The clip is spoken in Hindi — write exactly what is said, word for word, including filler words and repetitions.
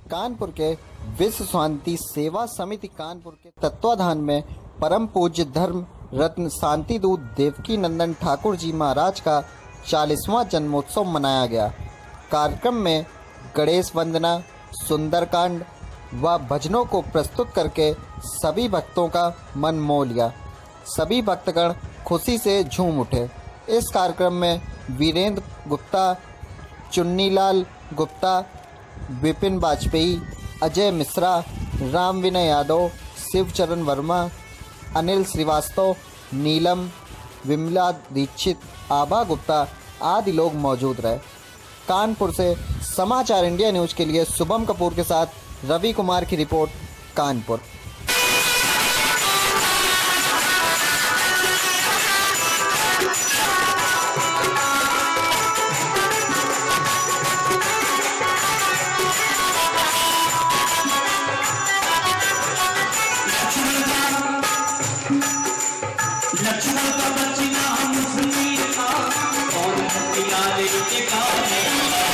कानपुर के विश्व शांति सेवा समिति कानपुर के तत्वाधान में परम पूज्य धर्म रत्न शांति दूत देवकी नंदन ठाकुर जी महाराज का चालीसवां जन्मोत्सव मनाया गया। कार्यक्रम में गणेश वंदना, सुंदरकांड व भजनों को प्रस्तुत करके सभी भक्तों का मन मोह लिया। सभी भक्तगण खुशी से झूम उठे। इस कार्यक्रम में वीरेंद्र गुप्ता, चुन्नीलाल गुप्ता, विपिन वाजपेयी, अजय मिश्रा, राम विनय यादव, शिवचरण वर्मा, अनिल श्रीवास्तव, नीलम, विमला दीक्षित, आभा गुप्ता आदि लोग मौजूद रहे। कानपुर से समाचार इंडिया न्यूज़ के लिए शुभम कपूर के साथ रवि कुमार की रिपोर्ट, कानपुर। लक्ष्मण का बचना मुस्लिम का और हथियार के गाने